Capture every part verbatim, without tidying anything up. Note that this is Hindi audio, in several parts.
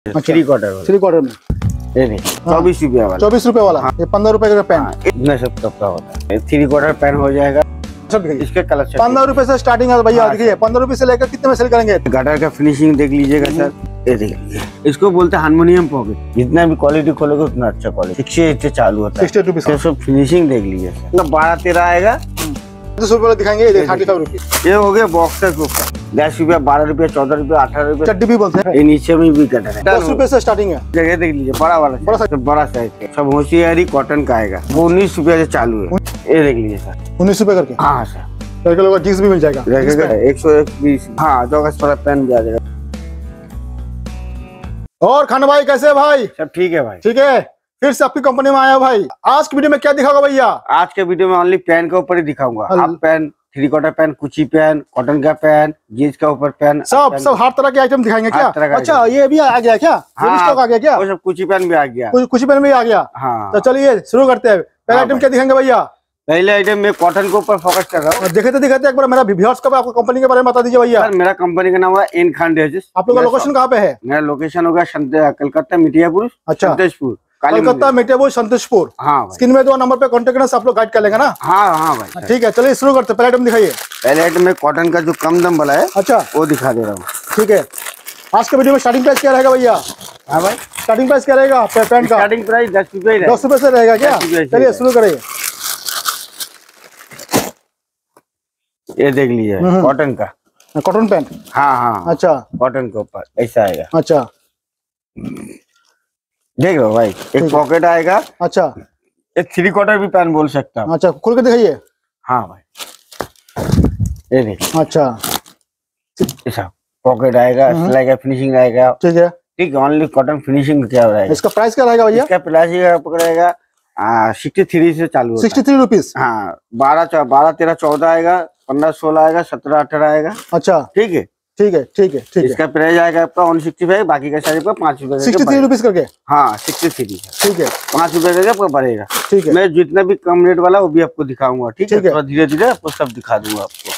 थ्री क्वार्टर थ्री क्वार्टर में ये नहीं चौबीस रुपया वाला चौबीस रुपए वाला ये पंद्रह रुपए का पेन इतना सब कपड़ा होता है। थ्री क्वार्टर पेन हो जाएगा सब इसके कलेक्शन पंद्रह रुपए से स्टार्टिंग है भैया। देखिए पंद्रह रुपए से लेकर कितने में सेल करेंगे। गटर का फिनिशिंग देख लीजिएगा सर, ये देख लीजिए, इसको बोलते हैं हारमोनियम पॉकेट। जितना भी क्वालिटी खोलोगे उतना अच्छा क्वालिटी। सिक्सटी चालू होता है, सिक्सटी रुपीज सब फिनिशिंग देख लीजिए सर। बारह तेरह आएगा दस रुपए दिखाएंगे थर्टी फाइव रुपीज। ये हो गया बॉक्सर के ऊपर दस रुपया बारह रुपया चौदह रुपया अठारह रुपया चड्डी भी बोलते हैं। ये नीचे में भी कटर है दस रुपए से स्टार्टिंग है। जगह देख लीजिए बड़ा वाला बड़ा साइज बड़ा साइज सब होशियारी कॉटन का आएगा वो उन्नीस रुपया से चालू है। ये देख लीजिए सर उन्नीस रुपए करके। हाँ सर जींस भी मिल जाएगा एक सौ एक बीस। हाँ चौकस वाला पेन भी आ जाएगा। और खान भाई कैसे है भाई? सब ठीक है भाई। ठीक है फिर से आपकी कंपनी में आया भाई। आज की वीडियो में क्या दिखाओगे भैया? आज के वीडियो में ओनली पेन के ऊपर ही दिखाऊंगा। Half pant, three quarter pant, कुची पेन, कॉटन का पेन, जीन्स का ऊपर पेन, सब सब हर तरह के आइटम दिखाएंगे क्या? अच्छा ये भी आ गया क्या? हाँ, स्टॉक आ गया क्या? वो सब कुची पेन भी आ गया। कुची पेन भी आ गया। हाँ तो चलिए शुरू करते हैं। पहला आइटम क्या दिखाएंगे भैया? पहले आइटम में कॉटन के ऊपर फोकस कर रहा हूँ। दिखाते दिखाते एक बार मेरा व्यूअर्स का आपको कंपनी के बारे में बता दीजिए भैया। सर मेरा कंपनी का नाम है एन खान ड्रेसेस। आप लोग का लोकेशन कहाँ पे है? मेरा लोकेशन होगा कलकत्ता मिठियापुर। अच्छा संतोषपुर कलकत्ता मिठियापुर संतोषपुर। हाँ स्क्रीन में दो नंबर पे कॉन्टेक्ट करना, आप लोग गाइड कर लेंगे ना। हाँ हाँ भाई ठीक है चलिए शुरू करते। पहले आइटम दिखाइए। पहले आइटम में कॉटन का जो कम दाम वाला है अच्छा वो दिखा दे रहा हूँ। ठीक है आज के वीडियो में स्टार्टिंग प्राइस क्या रहेगा भैया? हाँ भाई स्टार्टिंग प्राइस क्या रहेगा पेन का? स्टार्टिंग प्राइस दस रुपये दस रुपए से रहेगा क्या? चलिए शुरू करिए। ये देख लीजिए कॉटन का कॉटन पेन। हाँ हाँ अच्छा कॉटन के ऊपर ऐसा आएगा। अच्छा देख लो भाई एक पॉकेट आएगा। अच्छा एक थ्री क्वार्टर भी पेन बोल सकता हूँ। अच्छा खोल के दिखाइए। हाँ भाई ये देखिए अच्छा ऐसा पॉकेट आएगा, सिलाई का फिनिशिंग आएगा। ठीक है ठीक है ओनली कॉटन फिनिशिंग क्या रहेगा। इसका प्राइस क्या रहेगा भैया? इसका प्राइस पकड़ेगा सिक्सटी थ्री से चालू होता है। Sixty three rupees. हाँ बारह बारह तेरह चौदह आएगा, पंद्रह सोलह आएगा, सत्रह अठारह आएगा। अच्छा ठीक है ठीक है ठीक है ठीक है। इसका प्राइस आएगा आपका वन सिक्सटी फाइव, बाकी का साइज आपका पाँच रुपए सिक्सटी थ्री रुपीज करके। हाँ सिक्सटी थ्री ठीक है पाँच रुपए करके आपको बढ़ेगा। ठीक है मैं जितना भी कम रेट वाला वो भी आपको दिखाऊंगा। ठीक है ठीक है। थोड़ा धीरे धीरे आपको सब दिखा दूंगा आपको।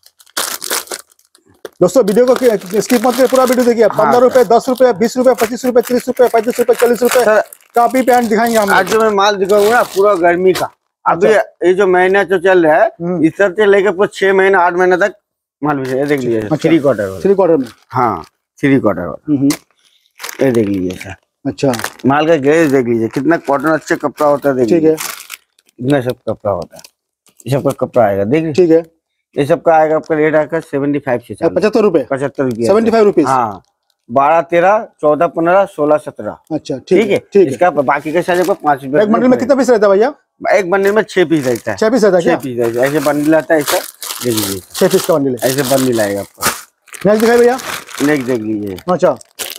दोस्तों वीडियो को स्किप मत करिए, पूरा वीडियो देखिए। पंद्रह रुपए, दस रुपए, बीस रुपए, पच्चीस रुपए, तीस रुपए, पैंतीस रुपए, चालीस रुपए कापी पेन दिखाएंगे हम। आज जो मैं माल दिखाऊंगा ना पूरा गर्मी का। अभी ये जो महीना जो चल रहा है इस तरह से लेकर पूरा छह महीना आठ महीना तक माल ये देख लीजिए। थ्री क्वार्टर थ्री क्वार्टर में। हाँ थ्री क्वार्टर वाला ये देख लीजिए सर। अच्छा माल का गेज देख लीजिए कितना कॉटन अच्छा कपड़ा होता है। ठीक है इतना सब कपड़ा होता है, ये सब का कपड़ा आएगा। देख ठीक है ये सब का आएगा आपका रेट आएगा सेवेंटी फाइव से पचहत्तर रुपए पचहत्तर रुपये सेवेंटी फाइव रुपीज। हाँ बारह तेरह चौदह पंद्रह सोलह सत्रह। अच्छा ठीक है ठीक है। इसका बाकी का साइज पाँच रुपए। एक बंडल में कितना पीस रहता है भैया? एक बंडल में छह पीस रहता है। छह पीस रहता है छह पीस रहता है। ऐसे बंडल आता है ऐसा देख लीजिए। छह पीस का बंडल ऐसे बंडल आएगा आपको। नेक्स्ट दिखाइए भैया। नेक्स्ट देख लीजिए। अच्छा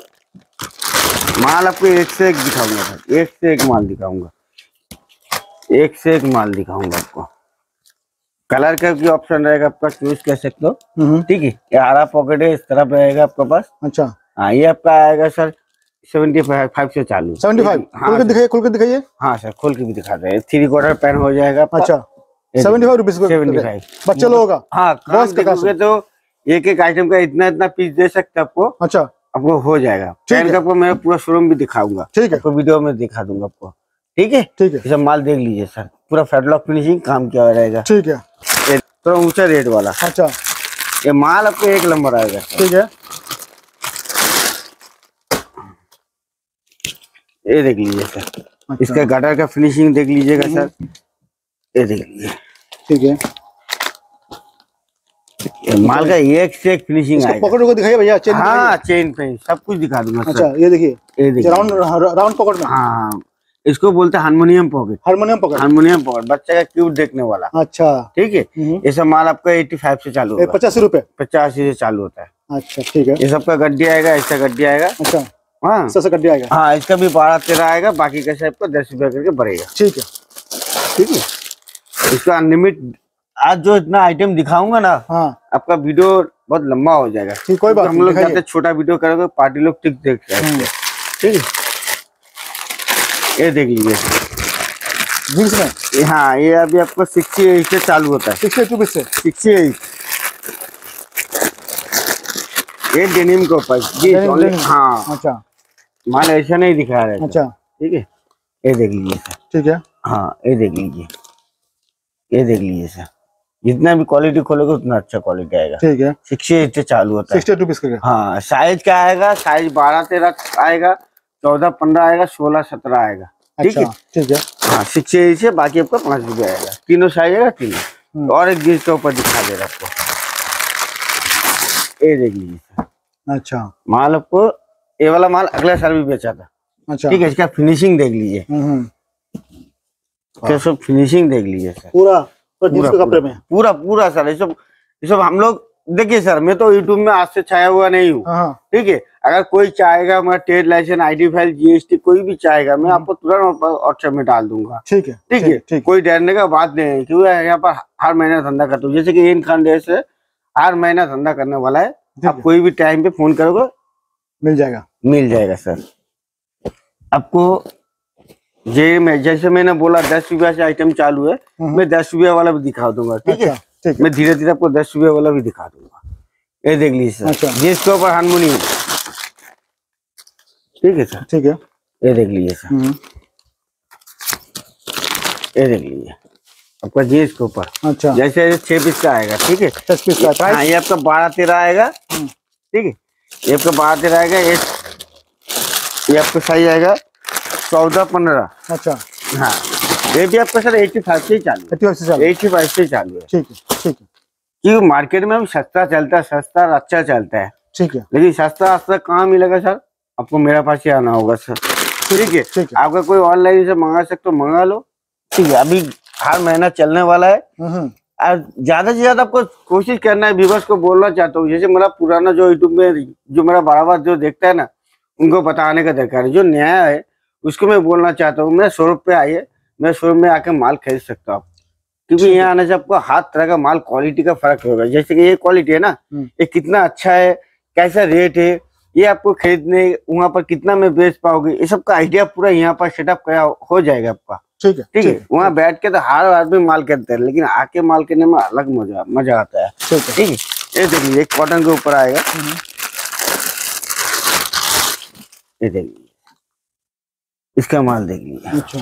माल आपको एक से एक दिखाऊंगा सर, एक से एक माल दिखाऊंगा, एक से एक माल दिखाऊंगा आपको। कलर का भी ऑप्शन रहेगा आपका, चूज कर सकते हो। ठीक है ये आरा पॉकेट है इस तरफ रहेगा आपके पास। अच्छा हाँ ये आपका आएगा सर सेवेंटी फाइव से चालू। सेवेंटी फाइव खोल के दिखाइए, खोल के दिखाइए। हाँ सर खोल के भी दिखाते हैं। थ्री क्वार्टर पेन हो जाएगा। अच्छा seventy five rupees seventy five बच्चे लोगों का। हाँ काम देखोगे तो एक एक आइटम का इतना इतना पीस दे सकते आपको। अच्छा आपको हो जाएगा। पेन का आपको मैं पूरा शोरूम भी दिखाऊंगा। ठीक है आपको वीडियो में दिखा दूंगा आपको। ठीक है ठीक है। सब माल देख लीजिए सर पूरा फेडलॉक फिनिशिंग काम किया रहेगा। ठीक है थोड़ा ऊंचा रेट वाला। अच्छा ये माल आपको एक नंबर आएगा। ठीक है ये देख लीजिए सर। अच्छा। इसका गटर का फिनिशिंग देख लीजिएगा सर, ये देख लीजिए। ठीक है ये माल का एक से एक फिनिशिंग आएगा। पकड़ को दिखाइए भैया। चेन हाँ चेन पे सब कुछ दिखा दूंगा। अच्छा ये देखिए ये देखिए राउंड राउंड पकड़ में। हाँ इसको बोलते हैं harmonium pocket. Harmonium pocket harmonium pocket बच्चे का क्यूट देखने वाला। अच्छा ठीक है ये सब माल आपका एट्टी फाइव से चालू होगा। पचासी रुपए पचासी से चालू होता है। अच्छा ठीक है ये सबका गड्डी आएगा, ऐसा गड्डी आएगा। अच्छा हाँ ऐसा गड्डी आएगा। हाँ इसका भी बारह तेरह आएगा, बाकी का सबका दस रुपया करके बढ़ेगा। ठीक है ठीक है इसका अनलिमिटेड। आज जो इतना आइटम दिखाऊंगा ना हाँ आपका वीडियो बहुत लंबा हो जाएगा। कोई बात हम लोग जाते छोटा वीडियो करोगे पार्टी लोग टिक देख सकते हैं। ठीक है ये देख लीजिए जींस में। हाँ ये अभी आपको सिक्सटी एट से चालू होता है। सिक्सटी एट रुपीज से सिक्सटी एट ये डेनिम के ऊपर जी। हाँ अच्छा माल ऐसा नहीं दिखा रहे। अच्छा ठीक है, ये देख लीजिए सर। ठीक है, हाँ ये देख लीजिए, ये देख लीजिए सर, जितना भी क्वालिटी खोलोगे उतना अच्छा क्वालिटी आएगा। ठीक है, सिक्सटी एट से चालू होता है। सिक्सटी रुपीज का। हाँ साइज क्या आएगा, साइज बारह तेरह आएगा, चौदह पंद्रह आएगा, सोलह सत्रह आएगा। ठीक है, ठीक है। हाँ सिक्सटी एट से बाकी आपका पाँच रुपये आएगा, तीनों साइज आएगा तीनों। और एक जींस के ऊपर दिखा दे रहा आपको, ये देख लीजिए सर। अच्छा, माल आपको ये वाला माल अगला साल भी बेचा था। अच्छा ठीक है, इसका फिनिशिंग देख लीजिए, क्या सब फिनिशिंग देख लीजिए सर, पूरा पूरा कपड़े में पूरा पूरा सर। ये सब ये सब हम लोग देखिए सर, मैं तो यूट्यूब में आज से छाया हुआ नहीं हूँ। ठीक है, अगर कोई चाहेगा, मैं trade licence, ID file, GST कोई भी चाहेगा, मैं आपको तुरंत व्हाट्सएप में डाल दूंगा। ठीक है, ठीक है, कोई डरने का बात नहीं है, क्योंकि यहाँ पर हर महीना धंधा करता हूँ। जैसे कि इन खान देश से हर महीना धंधा करने वाला है, आप कोई भी टाइम पे फोन करोगे मिल जाएगा, मिल जाएगा सर आपको। ये मैं जैसे मैंने बोला दस रुपया से आइटम चालू है, मैं दस रुपया वाला भी दिखा दूंगा। ठीक है, ठीक है, मैं धीरे धीरे आपको दस रुपया वाला भी दिखा दूंगा। ये देख लीजिए सर। अच्छा, जिसके ऊपर हारमोनियम। ठीक है सर, ठीक है, ये देख लीजिए सर, ये देख लीजिए आपका जीन्स के ऊपर। अच्छा, जैसे छह पीस का आएगा। ठीक है, दस पीस का। हाँ ये आपका बारह तेरह आएगा। ठीक है, ये आपका बारह तेरह आएगा। ये आपका साइज आएगा चौदह पंद्रह। अच्छा हाँ, ये भी आपका सर एट्टी फाइव से चालू है, एट्टी फाइव से चालू है। ठीक है, ठीक है, क्योंकि मार्केट में सस्ता चलता है, सस्ता और अच्छा चलता है। ठीक है, लेकिन सस्ता सस्ता कहाँ मिलेगा सर, आपको मेरे पास ही आना होगा सर। ठीक है, ठीक है, आपका कोई ऑनलाइन से मंगा सकते हो, मंगा लो। ठीक है, अभी हर महीना चलने वाला है, और ज्यादा से ज्यादा आपको कोशिश करना है। व्यूअर्स को बोलना चाहता हूँ, जैसे मेरा पुराना जो यूट्यूब में जो मेरा बराबर जो देखता है ना, उनको बताने का दरकार है। जो नया है उसको मैं बोलना चाहता हूँ, मैं शोरूम पे आइए, मैं शोरूम में आके माल खरीद सकता हूँ, क्योंकि यहाँ आने से आपको हर तरह का माल क्वालिटी का फर्क होगा। जैसे कि ये क्वालिटी है ना, ये कितना अच्छा है, कैसा रेट है, ये आपको खरीदने वहाँ पर कितना में बेच पाओगे, ये सब का आइडिया पूरा यहाँ पर सेटअप किया हो जाएगा आपका। ठीक है, ठीक है, वहाँ बैठ के तो हर आदमी माल करते हैं, लेकिन आके माल करने में अलग मजा मजा आता है। ठीक है, ये देख लीजिए कॉटन के ऊपर आएगा, ये देख लीजिए इसका माल देख लीजिए। अच्छा,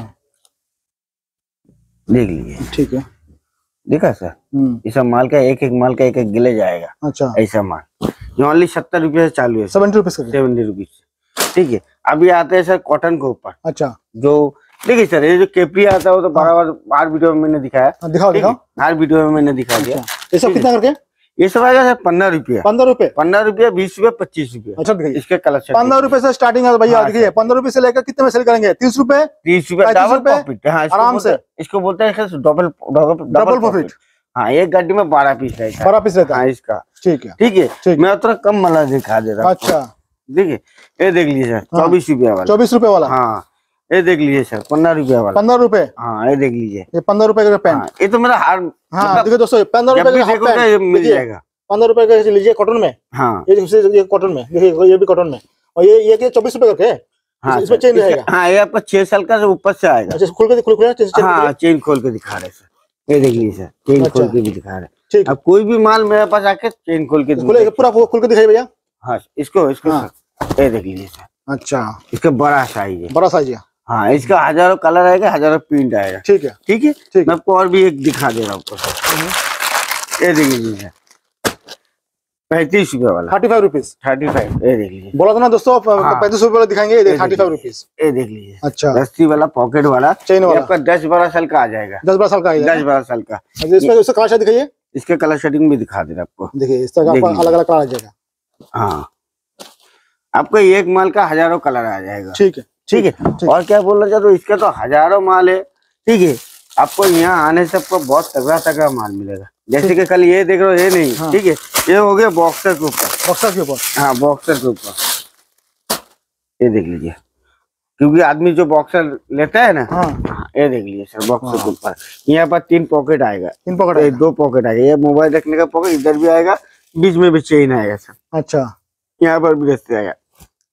देख लीजिए। ठीक है, देखा सर, इस माल का एक एक माल का एक एक गिले जाएगा। अच्छा, ऐसा माल ये ओनली सत्तर रुपये से चालू है, सेवेंटी रुपीज सेवेंटी रुपीज। ठीक है, अभी आते हैं सर कॉटन के ऊपर। अच्छा, जो देखिए सर, ये जो केपरी आता है वो तो बार बार हर वीडियो में मैंने दिखाया। दिखाओ दिखाओ, हर वीडियो में मैंने दिखा दिया। ये सब कितना करके? ये सब आएगा सर पंद्रह रुपया, पंद्रह रुपए, पंद्रह रुपया, बीस रुपया, पच्चीस रुपया। अच्छा, इसके कलेक्शन पंद्रह रुपए से स्टार्टिंग है भैया। देखिए पंद्रह रुपए से लेकर कितने में सेल करेंगे? तीस रुपए, तीस रुपए, डबल प्रॉफिट। हाँ, आराम से इसको बोलते हैं डबल डबल प्रॉफिट। हाँ, एक गाड़ी में बारह पीस रहता है, बारह पीस रहता है इसका। ठीक है, ठीक है, मैं उतना कम वाला दिखा दे रहा हूँ। अच्छा, देखिए ये देख लीजिए सर, चौबीस रुपया वाला, चौबीस रुपए वाला। हाँ, ये देख लीजिए सर, पंद्रह रुपया वाला, पंद्रह रुपए। हाँ, ये देख लीजिए, ये पंद्रह रुपए का पैंट। ये तो मेरा हार। हाँ देखिए दोस्तों, पंद्रह रुपए का मिल जाएगा, पंद्रह रुपए का लीजिए कॉटन में। हाँ, ये कॉटन में, देखिए ये भी कॉटन में, और ये ये चौबीस रुपए करके। हाँ, इसमें चेन रहेगा। हाँ, ये आपका छह साल का ऊपर से आएगा। अच्छा, खोल के खोल खोल हाँ, चेन खोल के दिखा रहे सर, ये देख लीजिए सर, चेन खोल के भी दिखा रहे। अब कोई भी माल मेरे पास आके चेन खोल के पूरा खोल के दिखाइए भैया। हाँ, इसको इसको ये देख लीजिए सर। अच्छा, इसका बड़ा साइज है, बड़ा साइज है। हाँ, इसका हजारों कलर आएगा, हजारों प्रिंट आएगा। ठीक है, ठीक है, ठीक। मैं आपको और भी एक दिखा दे रहा हूँ, ये देख लीजिए पैंतीस रुपए वाला, thirty five rupees, thirty five. ये देख लीजिए, बोला था ना दोस्तों पैंतीस रुपए वाला दिखाएंगे, थर्टी फाइव रुपीज। ये देख लीजिए। अच्छा, रस्सी वाला, पॉकेट वाला, चेन वाला, आपका दस बारह साल का आ जाएगा, दस बारह साल का, दस बारह साल का। इसमें उसका कलर शेड दिखाइए, इसके कलर शेडिंग भी दिखा दे रहा आपको। देखिए इस तरह का अलग अलग कलर आ जाएगा। हाँ, आपको एक माल का हजारों कलर आ जाएगा। ठीक है, ठीक है। और क्या बोलना चाहते हो, इसके तो हजारों माल है। ठीक है, आपको यहाँ आने से आपको बहुत तगड़ा तगड़ा माल मिलेगा। जैसे कि कल ये देख रहे हो, ये नहीं। हाँ। ठीक है, ये हो गया बॉक्सर के ऊपर, बॉक्सर के ऊपर। हाँ, बॉक्सर के ऊपर ये देख लीजिए, क्योंकि आदमी जो बॉक्सर लेता है ना। हाँ, ये देख लीजिए सर, बॉक्सर के ऊपर यहाँ पर तीन पॉकेट आएगा, तीन पॉकेट, दो पॉकेट आएगा। ये मोबाइल रखने का पॉकेट इधर भी आएगा, बीच में भी चेन आएगा सर। अच्छा, यहाँ पर भी रस्ते आएगा।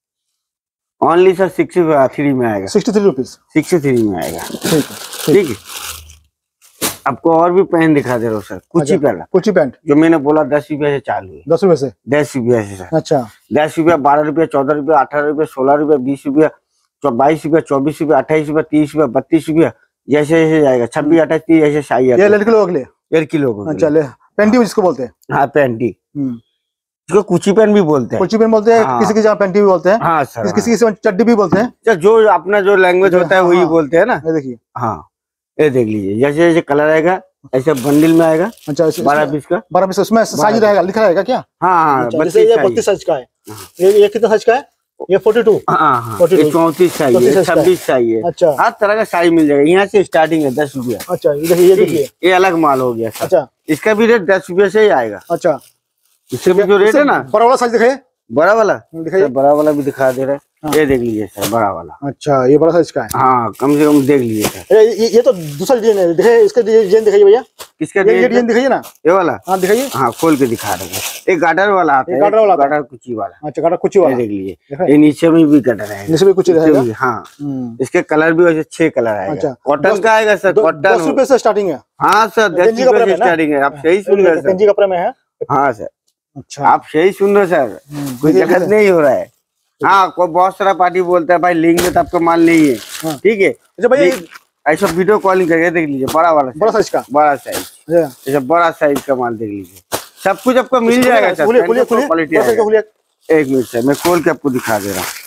ओनली सर सिक्सटी थ्री में आएगा, sixty three rupees, sixty three में आएगा। ठीक है, ठीक है। आपको और भी पैंट दिखा दे रहा हूँ सर, कुछ ही पहला कुछ ही पैंट जो मैंने बोला दस रुपया से चालू है। दस रुपए से दस रुपया से सर। अच्छा दस रुपया, बारह रुपया, चौदह रुपया, अठारह रुपया, सोलह रुपया, बीस रुपया, बाईस रुपया, चौबीस रुपया, अट्ठाईस रुपया, तीस रुपया, बत्तीस रुपया, जैसे जैसे जाएगा। छब्बीस, अट्ठाईस, तीस ऐसे साई ये लड़के लोग अगले लड़की लोग। अच्छा ले पेंटी जिसको बोलते हैं। हाँ पेंटी, इसको कुची पेन भी बोलते हैं। कुची पेन बोलते हैं, हाँ। किसी की जगह पेंटी भी बोलते हैं। हाँ सर, किसी किसी चड्डी भी बोलते हैं। जो अपना जो लैंग्वेज होता है वही बोलते हैं ना। ये देखिए, हाँ ये देख लीजिए, जैसे जैसे कलर आएगा ऐसे बंडल में आएगा। अच्छा बारह पीस का, बारह पीस उसमें साइज रहेगा, लिखा रहेगा क्या? हाँ हाँ, बत्तीस साइज का है। ये ये कितना साइज का है? ये फोर्टी टू। हाँ हाँ, चौंतीस साइज है, छब्बीस साइज है। अच्छा, हर तरह का साइज मिल जाएगा। यहाँ से स्टार्टिंग है दस रुपया। अच्छा ये देखिए, ये अलग माल हो गया। अच्छा इसका भी रेट दस रुपये से ही आएगा। अच्छा इससे भी जो रेट है ना, बड़ा वाला साइज दिखाइए, बड़ा वाला दिखाइए, बड़ा वाला भी दिखा दे रहे हैं। ये देख लीजिए सर, बड़ा वाला। अच्छा ये बड़ा साइज का है। हाँ कम से कम देख लीजिए सर। ये ये तो दूसरा डिजाइन है, दिखाइए इसका डिजाइन दिखाइए भैया। किसका डिजाइन दिखाइए ना, ये वाला। हाँ दिखाइए। हाँ खोल के दिखा रहे हैं। एक गाटर वाला आता है, गाटर वाला, गाटर कुची वाला। अच्छा गाटर कुची वाला देख लीजिए। ये नीचे में भी गाटर है, नीचे भी कुची रहेगा। हाँ इसके कलर भी वैसे छह कलर आएगा। कॉटन का आएगा सर, कॉटन दस रुपए से स्टार्टिंग है। हाँ सर दस रुपए से स्टार्टिंग है। आप सही सुन रहे हैं, गंजी कपड़े में है। हाँ सर, अच्छा आप सही सुन रहे सर, कोई दिक्कत नहीं हो रहा है। हाँ कोई बहुत सारा पार्टी बोलता है भाई लिंक में तो आपका माल नहीं है, ठीक है। अच्छा भाई ऐसा वीडियो कॉलिंग करके देख लीजिए, बड़ा वाला बड़ा साइज का, बड़ा साइज, ऐसा बड़ा साइज का माल देख लीजिए। सब कुछ आपको मिल जाएगा सर, क्वालिटी। एक मिनट सर, मैं खोल के आपको दिखा दे रहा हूँ।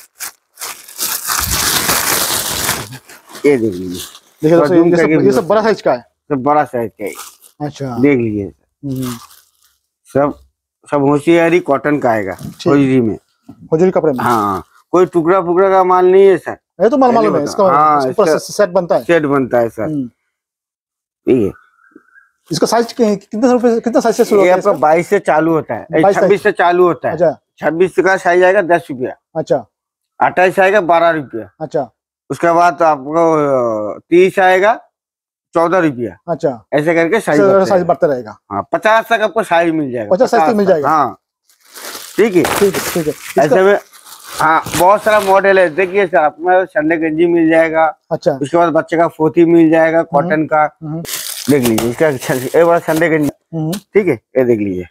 ये देख लीजिए, ये सब बड़ा साइज का है, सब बड़ा साइज का है। अच्छा देख लीजिए, सब सब होशियारी कॉटन का आएगा, होजरी में, होजरी कपड़े में। हाँ कोई टुकड़ा फुकड़ा का माल नहीं है सर, ये तो माल मालूम है इसका। हाँ इसका सेट बनता है, सेट बनता है सर, ठीक है। इसका साइज कितने रुपए, कितना साइज से शुरू होता है? आपका बाईस से चालू होता है, छब्बीस से चालू होता है। अच्छा छब्बीस का साइज आएगा दस रुपया। अच्छा अट्ठाईस आएगा बारह रुपया। अच्छा उसके बाद आपको तीस आएगा चौदह रुपया। अच्छा ऐसे करके साइज साइज बढ़ता रहेगा। हाँ पचास तक आपको साइज मिल जाएगा, पचास साइज मिल जाएगा। हाँ ठीक है ठीक है ठीक है। ऐसे में हाँ बहुत सारा मॉडल है। देखिए सर, आपको संडे गंजी मिल जाएगा। अच्छा उसके बाद बच्चे का फोती मिल जाएगा कॉटन का, देख लीजिए। इसका एक बार संडे गंजी, ठीक है। ये देख लीजिए,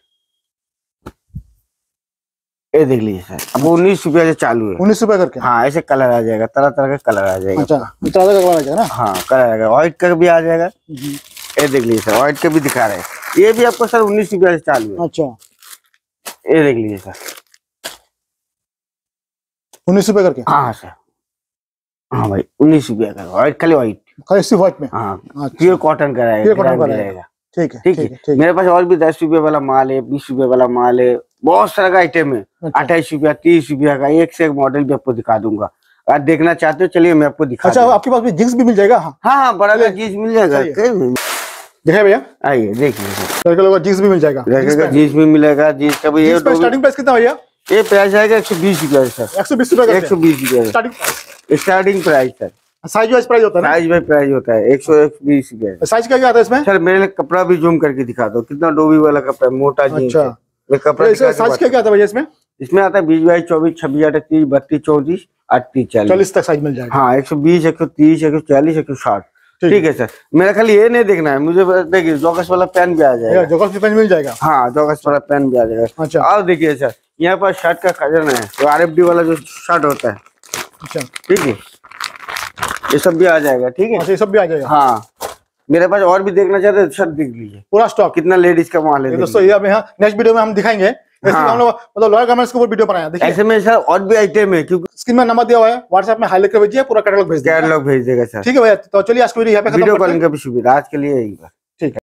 ये देख लीजिए सर, अब उन्नीस रुपया से चालू है, उन्नीस रुपया करके। हाँ ऐसे कलर आ जाएगा, तरह तरह का कलर आ जाएगा। अच्छा तरह तरह का कलर आ जाएगा ना। हाँ कलर आ जाएगा, व्हाइट का भी आ जाएगा। ये देख लीजिए सर, व्हाइट का भी दिखा रहे हैं। ये भी आपको सर उन्नीस रुपया से चालू है। अच्छा ये देख लीजिए सर, उन्नीस रुपये करके। हाँ सर, हाँ भाई उन्नीस रुपया का व्हाइट, खाली व्हाइट, खाली सिर्फ व्हाइट में। हाँ प्योर कॉटन का रहेगा, ठीक है ठीक है। मेरे पास और भी दस रुपये वाला माल है, बीस रुपये वाला माल है, बहुत सारा का आइटम है। अट्ठाईस रुपया, तीस रुपया का, एक से एक मॉडल भी आपको दिखा दूंगा। आप देखना चाहते हो चलिए मैं आपको दिखा। अच्छा आपके पास भी जींस भी मिल जाएगा? हाँ हाँ बड़ा का जींस मिल जाएगा। देखिए भैया, आइए देखिए, लड़के लोग का जींस भी मिल जाएगा, लड़के का जींस भी मिलेगा। जींस का भी ये स्टार्टिंग प्राइस कितना भैया? ये प्राइस आएगा एक सौ बीस रुपया सर, एक सौ बीस रुपया, एक सौ बीस रुपया starting starting price sir. Size wise price होता है, साइज वाइज प्राइस होता है एक सौ बीस रुपया। साइज क्या क्या आता है इसमें सर? मेरे लिए कपड़ा भी जूम करके दिखा दो, कितना डोबी वाला कपड़ा, मोटा जींस। अच्छा कपड़ा साइज क्या क्या आता है भैया इसमें? इसमें आता है बीस बाईस चौबीस छब्बीस अट्ठाईस बत्तीस चौंतीस अड़तीस चालीस चालीस तक साइज मिल जाएगा। हाँ एक सौ बीस, एक सौ तीस, एक सौ चालीस, एक सौ साठ, ठीक है सर। मेरा खाली ये नहीं देखना है मुझे, देखिए जॉगर्स वाला पेन भी आ जाएगा, जॉगर्स पेन मिल जाएगा। हाँ जॉगर्स वाला पेन भी आ जाएगा। अच्छा और देखिए सर, यहाँ पर शर्ट का खजन है, तो आर एफ डी वाला जो शर्ट होता है। अच्छा ठीक है, ये सब भी आ जाएगा, ठीक है। ये सब भी आ जाएगा। हाँ मेरे पास और भी देखना चाहते हैं शर्ट, देख लीजिए पूरा स्टॉक, कितना लेडीज का माल है दोस्तों। ये नेक्स्ट वीडियो में हम दिखाएंगे। हम लोग मतलब लॉयल गारमेंट्स के ऊपर वीडियो बनाया, देखिए ऐसे में सर और भी आइटम है, क्योंकि स्क्रीन में नंबर दिया हुआ है, व्हाट्सएप में हाईलाइट कर भेजिए, पूरा कैटलॉग भेज देगा, कैटलॉग भेज देगा सर। ठीक है भैया, तो चलिए आज की वीडियो यहाँ पे खत्म करते हैं। वीडियो कॉलिंग का भी सुविधा आज के लिए यही।